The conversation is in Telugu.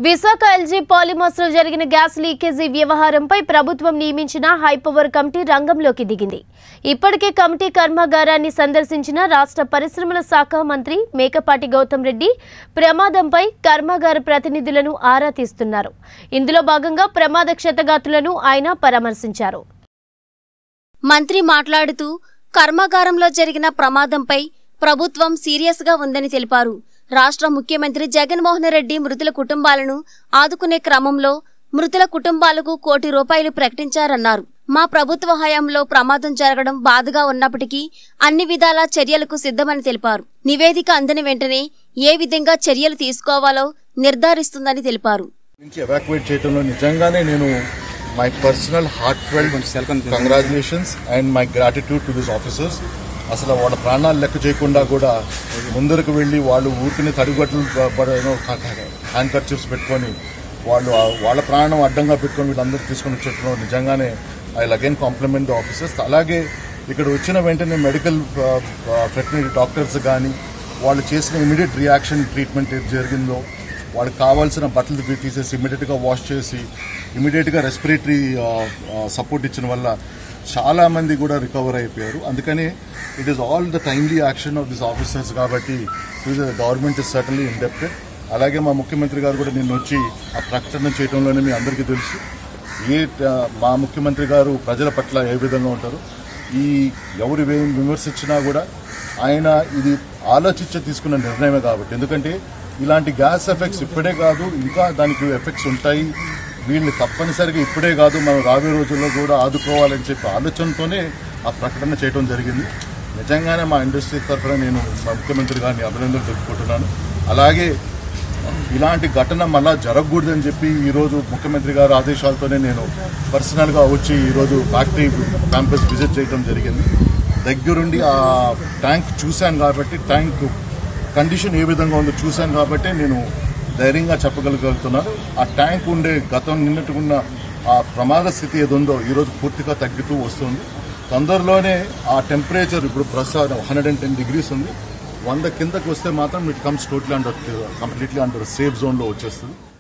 విశాఖ ఎల్జీ పాలిమర్స్ లో జరిగిన గ్యాస్ లీకేజీ వ్యవహారంపై ప్రభుత్వం నియమించిన హైపవర్ కమిటీ రంగంలోకి దిగింది. ఇప్పటికే కమిటీ కర్మాగారాన్ని సందర్శించిన రాష్ట్ర పరిశ్రమల శాఖ మంత్రి మేకపాటి గౌతమ్ రెడ్డి ప్రమాదంపై కర్మాగార ప్రతినిధులను ఆరా తీస్తున్నారు. ఇందులో భాగంగా ప్రమాద క్షతగాతులను ఆయన పరామర్శించారు. మంత్రి మాట్లాడుతూ కర్మాగారంలో జరిగిన ప్రమాదంపై ప్రభుత్వం సీరియస్ గా ఉందని తెలిపారు. రాష్ట్ర ముఖ్యమంత్రి జగన్మోహన్ రెడ్డి మృతుల కుటుంబాలను ఆదుకునే క్రమంలో మృతుల కుటుంబాలకు ₹1 కోటి ప్రకటించారన్నారు. మా ప్రభుత్వ హయాంలో ప్రమాదం జరగడం బాధగా ఉన్నప్పటికీ అన్ని విధాల చర్యలకు సిద్ధమని తెలిపారు. నివేదిక అందని వెంటనే ఏ విధంగా చర్యలు తీసుకోవాలో నిర్ధారిస్తుందని తెలిపారు. My personal heartfelt congratulations and my gratitude to these officers. అసలు వాళ్ళ ప్రాణాలు లెక్క చేయకుండా కూడా ముందరకు వెళ్ళి వాళ్ళు ఊరికనే తడిగట్లు హ్యాండ్ కర్చీఫ్స్ పెట్టుకొని వాళ్ళ ప్రాణం అడ్డంగా పెట్టుకొని వీళ్ళందరూ తీసుకొని వచ్చేటప్పుడు నిజంగానే I again compliment the officers. అలాగే ఇక్కడ వచ్చిన వెంటనే మెడికల్ వెటర్నరీ డాక్టర్స్ కానీ వాళ్ళు చేసిన ఇమీడియట్ రియాక్షన్ ట్రీట్మెంట్ ఏది జరిగిందో వాళ్ళకి కావాల్సిన బట్టలు తీసేసి ఇమీడియట్గా వాష్ చేసి ఇమీడియట్గా రెస్పిరేటరీ సపోర్ట్ ఇచ్చిన వల్ల చాలామంది కూడా రికవర్ అయిపోయారు. అందుకని it is all the timely action of this officers కాబట్టి గవర్నమెంట్ ఇస్ సర్టన్లీ ఇండెప్టెడ్. అలాగే మా ముఖ్యమంత్రి గారు కూడా నిన్న వచ్చి ఆ ప్రకటన చేయడంలోనే మీ అందరికీ తెలుసు మా ముఖ్యమంత్రి గారు ప్రజల పట్ల ఏ విధంగా ఉంటారు. ఎవరు విమర్శించినా కూడా ఆయన ఇది ఆలోచించి తీసుకున్న నిర్ణయమే కాబట్టి, ఎందుకంటే ఇలాంటి గ్యాస్ ఎఫెక్ట్స్ ఇప్పుడే కాదు ఇంకా దానికి ఎఫెక్ట్స్ ఉంటాయి, వీళ్ళని తప్పనిసరిగా ఇప్పుడే కాదు మనం రాబోయే రోజుల్లో కూడా ఆదుకోవాలని చెప్పి ఆలోచనతోనే ఆ ప్రకటన చేయడం జరిగింది. నిజంగానే మా ఇండస్ట్రీ తరఫున నేను మా ముఖ్యమంత్రి గారిని అభినందనలు తెలుపుకుంటున్నాను. అలాగే ఇలాంటి ఘటన మళ్ళా జరగకూడదని చెప్పి ఈరోజు ముఖ్యమంత్రి గారి ఆదేశాలతోనే నేను పర్సనల్గా వచ్చి ఈరోజు ఫ్యాక్టరీ క్యాంపస్ విజిట్ చేయడం జరిగింది. దగ్గరుండి ఆ ట్యాంక్ చూశాను కాబట్టి ట్యాంక్ కండిషన్ ఏ విధంగా ఉందో చూశాను కాబట్టి నేను ధైర్యంగా చెప్పగలుగుతున్నాను. ఆ ట్యాంక్ ఉండే గతం నిన్నట్టుకున్న ఆ ప్రమాద స్థితి ఏది ఉందో ఈరోజు పూర్తిగా తగ్గుతూ వస్తుంది. తొందరలోనే ఆ టెంపరేచర్ ఇప్పుడు ప్రస్తుతం 110 degrees ఉంది. 100 కిందకి వస్తే మాత్రం it comes totally completely under safe జోన్లో వచ్చేస్తుంది.